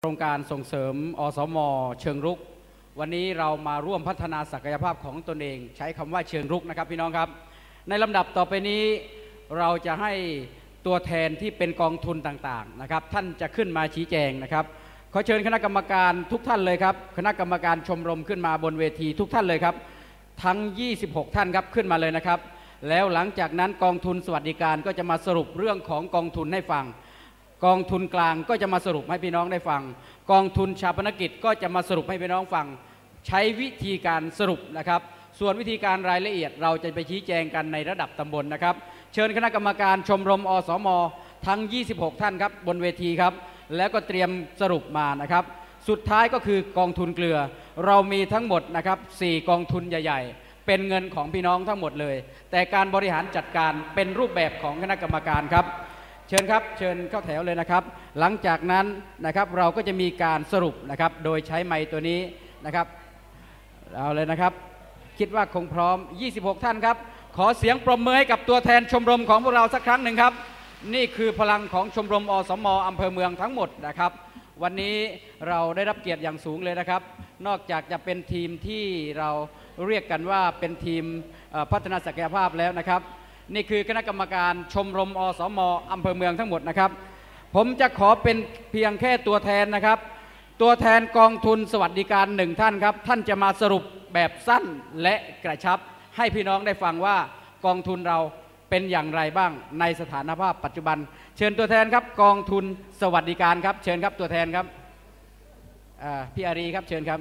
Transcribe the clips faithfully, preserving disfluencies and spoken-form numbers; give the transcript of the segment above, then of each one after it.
โครงการส่งเสริมอสม.เชิงรุกวันนี้เรามาร่วมพัฒนาศักยภาพของตนเองใช้คำว่าเชิงรุกนะครับพี่น้องครับในลำดับต่อไปนี้เราจะให้ตัวแทนที่เป็นกองทุนต่างๆนะครับท่านจะขึ้นมาชี้แจงนะครับขอเชิญคณะกรรมการทุกท่านเลยครับคณะกรรมการชมรมขึ้นมาบนเวทีทุกท่านเลยครับทั้งยี่สิบหกท่านครับขึ้นมาเลยนะครับแล้วหลังจากนั้นกองทุนสวัสดิการก็จะมาสรุปเรื่องของกองทุนให้ฟังกองทุนกลางก็จะมาสรุปให้พี่น้องได้ฟังกองทุนชาปนกิจก็จะมาสรุปให้พี่น้องฟังใช้วิธีการสรุปนะครับส่วนวิธีการรายละเอียดเราจะไปชี้แจงกันในระดับตำบลนะครับเชิญคณะกรรมการชมรมอสม.ทั้งยี่สิบหกท่านครับบนเวทีครับแล้วก็เตรียมสรุปมานะครับสุดท้ายก็คือกองทุนเกลือเรามีทั้งหมดนะครับสี่กองทุนใหญ่ๆเป็นเงินของพี่น้องทั้งหมดเลยแต่การบริหารจัดการเป็นรูปแบบของคณะกรรมการครับเชิญครับเชิญเข้าแถวเลยนะครับหลังจากนั้นนะครับเราก็จะมีการสรุปนะครับโดยใช้ไมค์ตัวนี้นะครับเอาเลยนะครับคิดว่าคงพร้อมยี่สิบหกท่านครับขอเสียงปรบมือให้กับตัวแทนชมรมของพวกเราสักครั้งหนึ่งครับนี่คือพลังของชมรมอสม.อำเภอเมืองทั้งหมดนะครับวันนี้เราได้รับเกียรติอย่างสูงเลยนะครับนอกจากจะเป็นทีมที่เราเรียกกันว่าเป็นทีมพัฒนาศักยภาพแล้วนะครับนี่คือคณะกรรมการชมรมอสม.อำเภอเมืองทั้งหมดนะครับผมจะขอเป็นเพียงแค่ตัวแทนนะครับตัวแทนกองทุนสวัสดิการหนึ่งท่านครับท่านจะมาสรุปแบบสั้นและกระชับให้พี่น้องได้ฟังว่ากองทุนเราเป็นอย่างไรบ้างในสถานภาพปัจจุบันเชิญตัวแทนครับกองทุนสวัสดิการครับเชิญครับตัวแทนครับพี่อารีครับเชิญครับ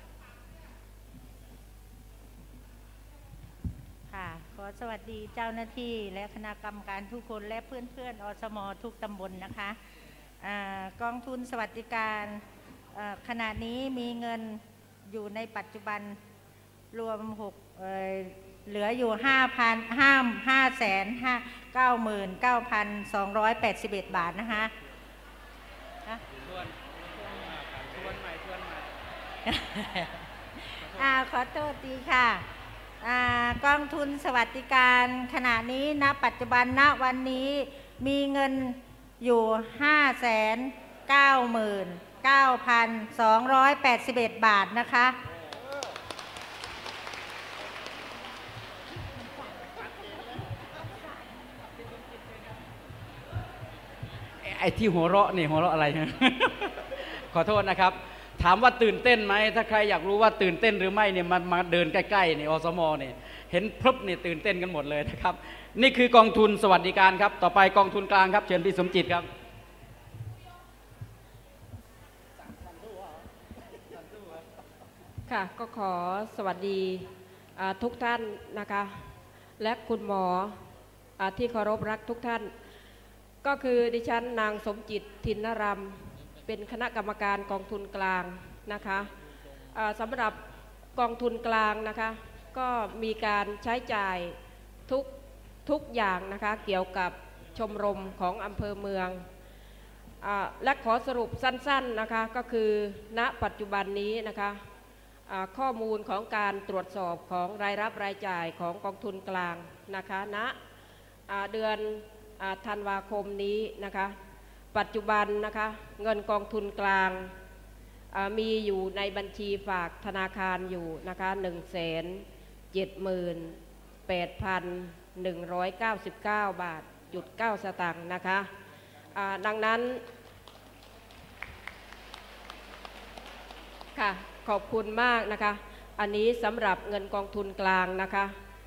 ค่ะขอสวัสดีเจ้าหน้าที่และคณะกรรมการทุกคนและเพื่อนๆอสม.ทุกตำบลนะคะกองทุนสวัสดิการขณะนี้มีเงินอยู่ในปัจจุบันรวมหกเหลืออยู่ห้าพันห้าห้าแสนห้าเก้าหมื่นเก้าพันสองร้อยแปดสิบเอ็ดบาทนะคะทวนทวนใหม่ทวนใหม่อ่าขอโทษทีค่ะอ่ากองทุนสวัสดิการขณะนี้ณปัจจุบันณวันนี้มีเงินอยู่ห้าแสนเก้าหมื่นเก้าพันสองร้อยแปดสิบเอ็ดบาทนะคะไอ้ที่หัวเราะนี่หัวเราะอะไร ขอโทษนะครับถามว่าตื่นเต้นไหมถ้าใครอยากรู้ว่าตื่นเต้นหรือไม่เนี่ยมามาเดินใกล้ๆนี่อสม.เนี่ยเห็นพรึบเนี่ยตื่นเต้นกันหมดเลยนะครับนี่คือกองทุนสวัสดิการครับต่อไปกองทุนกลางครับเชิญพี่สมจิตครับค่ะก็ขอสวัสดีทุกท่านนะคะและคุณหมอที่เคารพรักทุกท่านก็คือดิฉันนางสมจิตทินนรำเป็นคณะกรรมการกองทุนกลางนะคะสำหรับกองทุนกลางนะคะก็มีการใช้จ่ายทุกทุกอย่างนะคะเกี่ยวกับชมรมของอำเภอเมืองและขอสรุปสั้นๆนะคะก็คือณปัจจุบันนี้นะคะข้อมูลของการตรวจสอบของรายรับรายจ่ายของกองทุนกลางนะคะณเดือนธันวาคมนี้นะคะปัจจุบันนะคะเงินกองทุนกลางมีอยู่ในบัญชีฝากธนาคารอยู่นะคะหนึ่งแสนเจ็ดหมื่นแปดพันหนึ่งร้อยเก้าสิบเก้าบาทจุดเก้าสตางค์นะคะดังนั้นค่ะขอบคุณมากนะคะอันนี้สำหรับเงินกองทุนกลางนะคะ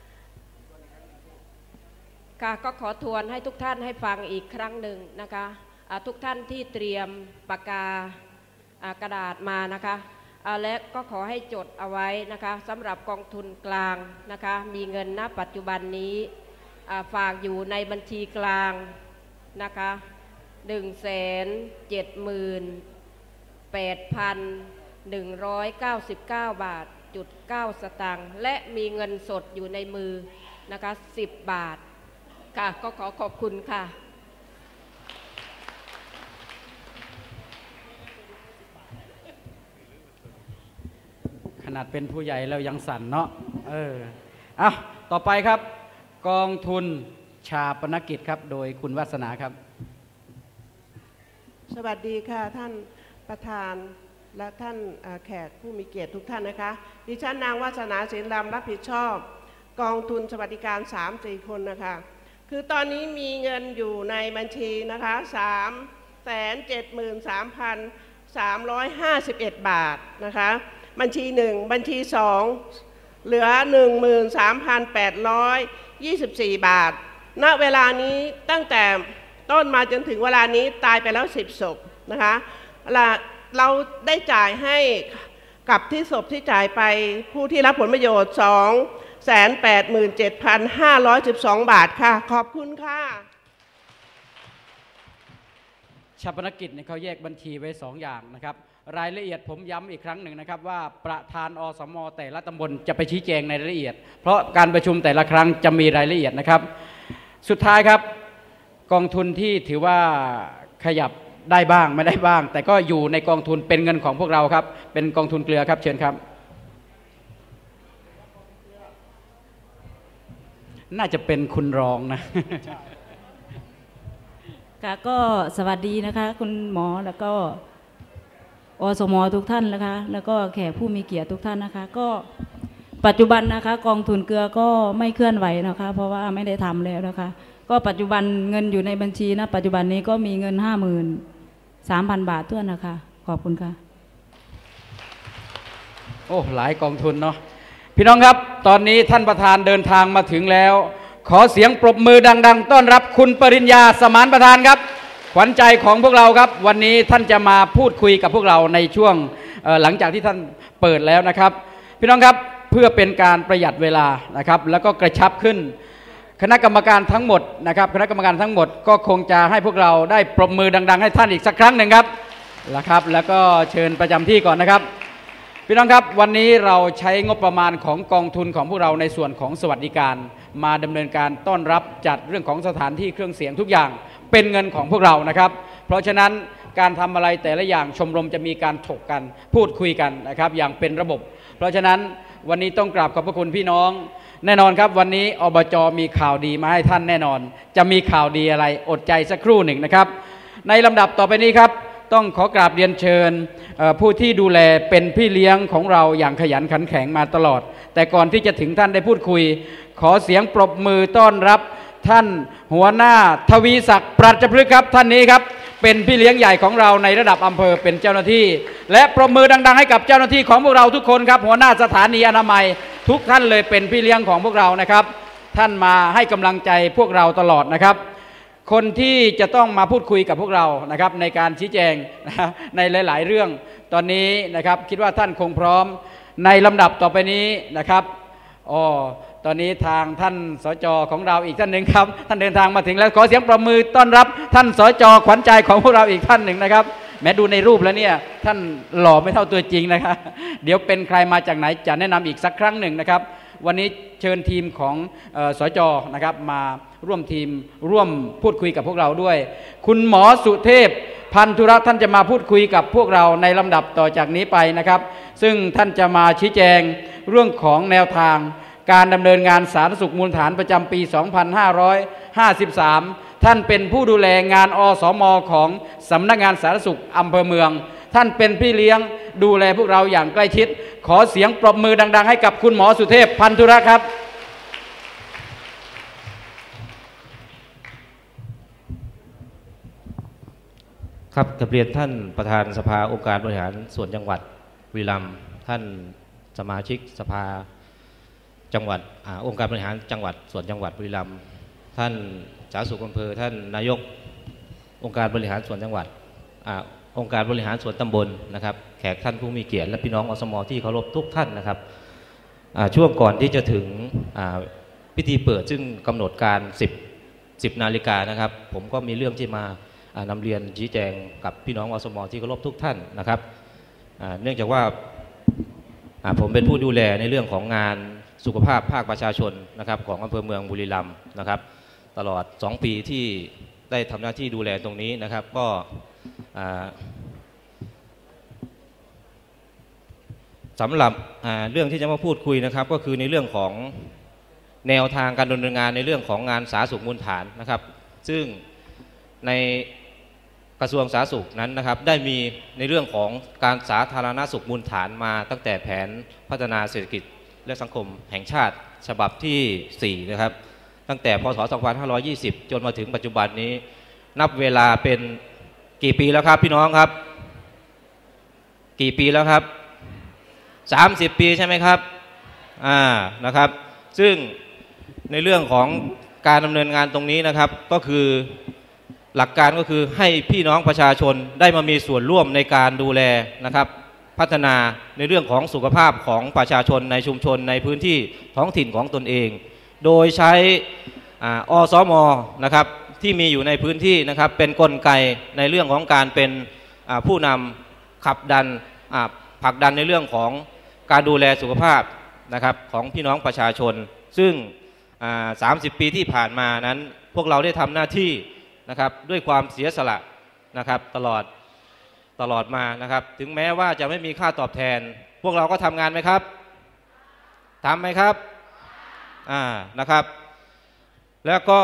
ค่ะก็ขอทวนให้ทุกท่านให้ฟังอีกครั้งหนึ่งนะคะทุกท่านที่เตรียมปากกากระดาษมานะคะและก็ขอให้จดเอาไว้นะคะสำหรับกองทุนกลางนะคะมีเงินณปัจจุบันนี้ฝากอยู่ในบัญชีกลางนะคะหนึ่งแสนเจ็ดหมื่นแปดพันหนึ่งร้อยเก้าสิบเก้าบาทจุดเก้าสตางค์และมีเงินสดอยู่ในมือนะคะสิบบาทค่ะก็ขอขอบคุณค่ะขนาดเป็นผู้ใหญ่แล้วยังสั่นเนาะเอออ่ะต่อไปครับกองทุนชาปนกิจครับโดยคุณวาสนาครับสวัสดีค่ะท่านประธานและท่านแขกผู้มีเกียรติทุกท่านนะคะดิฉันนางวาสนาศิลป์รำรับผิดชอบกองทุนสวัสดิการ สามสี่ คนนะคะคือตอนนี้มีเงินอยู่ในบัญชีนะคะสามแสนเจ็ดหมื่นสามพันสามร้อยห้าสิบเอ็ดบาทนะคะบัญชีหนึ่งบัญชีสองเหลือ หนึ่งหมื่นสามพันแปดร้อยยี่สิบสี่ บาทณเวลานี้ตั้งแต่ต้นมาจนถึงเวลานี้ตายไปแล้วสิบศพนะคะเราได้จ่ายให้กับที่ศพที่จ่ายไปผู้ที่รับผลประโยชน์ สองแสนแปดหมื่นเจ็ดพันห้าร้อยสิบสอง บาทค่ะขอบคุณค่ะชาปนกิจเนี่ยเขาแยกบัญชีไว้สองอย่างนะครับรายละเอียดผมย้ำอีกครั้งหนึ่งนะครับว่าประธานอสม.แต่ละตำบลจะไปชี้แจงในรายละเอียดเพราะการประชุมแต่ละครั้งจะมีรายละเอียดนะครับสุดท้ายครับกองทุนที่ถือว่าขยับได้บ้างไม่ได้บ้างแต่ก็อยู่ในกองทุนเป็นเงินของพวกเราครับเป็นกองทุนเกลือครับเชิญครับน่าจะเป็นคุณรองนะค่ะก็สวัสดีนะคะคุณหมอแล้วก็อสม.ทุกท่านนะคะแล้วก็แขกผู้มีเกียรติทุกท่านนะคะก็ปัจจุบันนะคะกองทุนเกลือก็ไม่เคลื่อนไหวนะคะเพราะว่าไม่ได้ทำแล้วนะคะก็ปัจจุบันเงินอยู่ในบัญชีนะปัจจุบันนี้ก็มีเงินห้าหมื่นสามพันบาททั่วนะคะขอบคุณค่ะโอ้หลายกองทุนเนาะพี่น้องครับตอนนี้ท่านประธานเดินทางมาถึงแล้วขอเสียงปรบมือดังๆต้อนรับคุณปริญญาสมานประธานครับขวัญใจของพวกเราครับวันนี้ท่านจะมาพูดคุยกับพวกเราในช่วงหลังจากที่ท่านเปิดแล้วนะครับพี่น้องครับเพื่อเป็นการประหยัดเวลานะครับแล้วก็กระชับขึ้นคณะกรรมการทั้งหมดนะครับคณะกรรมการทั้งหมดก็คงจะให้พวกเราได้ปรบมือดังๆให้ท่านอีกสักครั้งหนึ่งครับนะครับแล้วก็เชิญประจำที่ก่อนนะครับพี่น้องครับวันนี้เราใช้งบประมาณของกองทุนของพวกเราในส่วนของสวัสดิการมาดำเนินการต้อนรับจัดเรื่องของสถานที่เครื่องเสียงทุกอย่างเป็นเงินของพวกเรานะครับเพราะฉะนั้นการทำอะไรแต่ละอย่างชมรมจะมีการถกกันพูดคุยกันนะครับอย่างเป็นระบบเพราะฉะนั้นวันนี้ต้องกราบขอบพระคุณพี่น้องแน่นอนครับวันนี้อบจ.มีข่าวดีมาให้ท่านแน่นอนจะมีข่าวดีอะไรอดใจสักครู่หนึ่งนะครับในลำดับต่อไปนี้ครับต้องขอกราบเรียนเชิญผู้ที่ดูแลเป็นพี่เลี้ยงของเราอย่างขยันขันแข็งมาตลอดแต่ก่อนที่จะถึงท่านได้พูดคุยขอเสียงปรบมือต้อนรับท่านหัวหน้าทวีศักดิ์ปรัชพฤกษ์ครับท่านนี้ครับเป็นพี่เลี้ยงใหญ่ของเราในระดับอำเภอเป็นเจ้าหน้าที่และปรบมือดังๆให้กับเจ้าหน้าที่ของพวกเราทุกคนครับหัวหน้าสถานีอนามัยทุกท่านเลยเป็นพี่เลี้ยงของพวกเรานะครับท่านมาให้กำลังใจพวกเราตลอดนะครับคนที่จะต้องมาพูดคุยกับพวกเรานะครับในการชี้แจงในหลายๆเรื่องตอนนี้นะครับคิดว่าท่านคงพร้อมในลำดับต่อไปนี้นะครับอ๋อตอนนี้ทางท่านสจ.ของเราอีกท่านหนึ่งครับท่านเดินทางมาถึงแล้วขอเสียงปรบมือต้อนรับท่านสจ.ขวัญใจของพวกเราอีกท่านหนึ่งนะครับแม้ดูในรูปแล้วเนี่ยท่านหล่อไม่เท่าตัวจริงนะครับเดี๋ยวเป็นใครมาจากไหนจะแนะนำอีกสักครั้งหนึ่งนะครับวันนี้เชิญทีมของสจ.นะครับมาร่วมทีมร่วมพูดคุยกับพวกเราด้วยคุณหมอสุเทพพันธุระท่านจะมาพูดคุยกับพวกเราในลำดับต่อจากนี้ไปนะครับซึ่งท่านจะมาชี้แจงเรื่องของแนวทางการดำเนินงานสาธารณสุขมูลฐานประจำปี สองพันห้าร้อยห้าสิบสาม ท่านเป็นผู้ดูแลงานอสม.ของสำนักงานสาธารณสุขอำเภอเมืองท่านเป็นพี่เลี้ยงดูแลพวกเราอย่างใกล้ชิดขอเสียงปรบมือดังๆให้กับคุณหมอสุเทพพันธุระครับครับกับเรียนท่านประธานสภาองค์การบริหารส่วนจังหวัดบุรีรัมย์ท่านสมาชิกสภาจังหวัดองค์การบริหารจังหวัดส่วนจังหวัดบุรีรัมย์ท่านสาธารณสุขอำเภอท่านนายกองค์การบริหารส่วนจังหวัดองค์การบริหารส่วนตำบลนะครับแขกท่านผู้มีเกียรติและพี่น้องอสม.ที่เคารพทุกท่านนะครับช่วงก่อนที่จะถึงพิธีเปิดซึ่งกำหนดการสิบนาฬิกานะครับผมก็มีเรื่องที่มานำเรียนชี้แจงกับพี่น้องอสม.ที่เคารพทุกท่านนะครับเนื่องจากว่าผมเป็นผู้ดูแลในเรื่องของงานสุขภาพภาคประชาชนนะครับของอำเภอเมืองบุรีรัมย์นะครับตลอดสองปีที่ได้ทำหน้าที่ดูแลตรงนี้นะครับก็สำหรับเรื่องที่จะมาพูดคุยนะครับก็คือในเรื่องของแนวทางการดำเนินงานในเรื่องของงานสาธารณสุขมูลฐานนะครับซึ่งในกระทรวงสาธารณสุขนั้นนะครับได้มีในเรื่องของการสาธารณสุขมูลฐานมาตั้งแต่แผนพัฒนาเศรษฐกิจและสังคมแห่งชาติฉบับที่สี่นะครับตั้งแต่พศสองพันห้าร้อยยี่สิบจนมาถึงปัจจุบันนี้นับเวลาเป็นกี่ปีแล้วครับพี่น้องครับกี่ปีแล้วครับสามสิบปีใช่ไหมครับอ่านะครับซึ่งในเรื่องของการดำเนินงานตรงนี้นะครับก็คือหลักการก็คือให้พี่น้องประชาชนได้มามีส่วนร่วมในการดูแลนะครับพัฒนาในเรื่องของสุขภาพของประชาชนในชุมชนในพื้นที่ท้องถิ่นของตนเองโดยใช้อสม.นะครับที่มีอยู่ในพื้นที่นะครับเป็นกลไกในเรื่องของการเป็นผู้นำขับดันผลักดันในเรื่องของการดูแลสุขภาพนะครับของพี่น้องประชาชนซึ่งสามสิบปีที่ผ่านมานั้นพวกเราได้ทำหน้าที่นะครับด้วยความเสียสละนะครับตลอดตลอดมานะครับถึงแม้ว่าจะไม่มีค่าตอบแทนพวกเราก็ทำงานไหมครับทำไหมครับอ่านะครับแล้วก็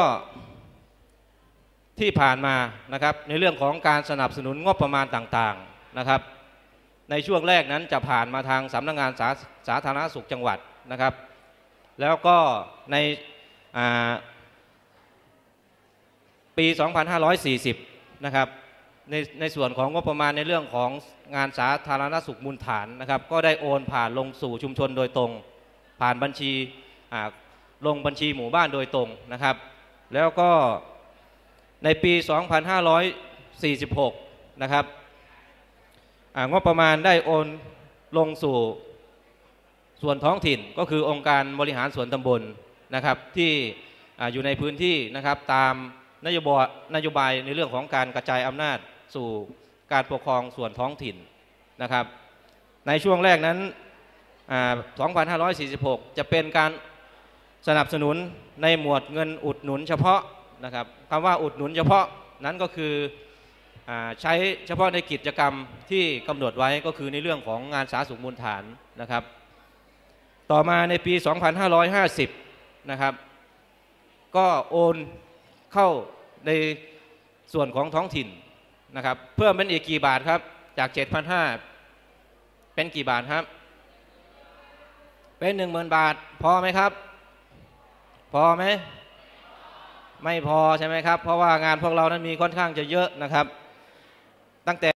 ที่ผ่านมานะครับในเรื่องของการสนับสนุนงบประมาณต่างๆนะครับในช่วงแรกนั้นจะผ่านมาทางสำนักงานสาสาธารณสุขจังหวัดนะครับแล้วก็ในปี สองพันห้าร้อยสี่สิบ นะครับในในส่วนของงบประมาณในเรื่องของงานสาธารณสุขมูลฐานนะครับก็ได้โอนผ่านลงสู่ชุมชนโดยตรงผ่านบัญชีลงบัญชีหมู่บ้านโดยตรงนะครับแล้วก็ในปี สองพันห้าร้อยสี่สิบหก นะครับงบประมาณได้โอนลงสู่ส่วนท้องถิ่นก็คือองค์การบริหารส่วนตำบลนะครับที่อยู่ในพื้นที่นะครับตามนโยบายนโยบายในเรื่องของการกระจายอำนาจสู่การปกครองส่วนท้องถิ่นนะครับในช่วงแรกนั้น สองพันห้าร้อยสี่สิบหก จะเป็นการสนับสนุนในหมวดเงินอุดหนุนเฉพาะนะครับคำว่าอุดหนุนเฉพาะนั้นก็คือใช้เฉพาะในกิจกรรมที่กำหนดไว้ก็คือในเรื่องของงานสาธารณสุขมูลฐานนะครับต่อมาในปี สองพันห้าร้อยห้าสิบ นะครับก็โอนเข้าในส่วนของท้องถิ่นนะครับเพิ่มเป็นอีกกี่บาทครับจาก เจ็ดพันห้าร้อย เป็นกี่บาทครับเป็น หนึ่งหมื่น บาทพอไหมครับพอไหมไม่พอใช่ไหมครับเพราะว่างานพวกเรานั้นมีค่อนข้างจะเยอะนะครับตั้งแต่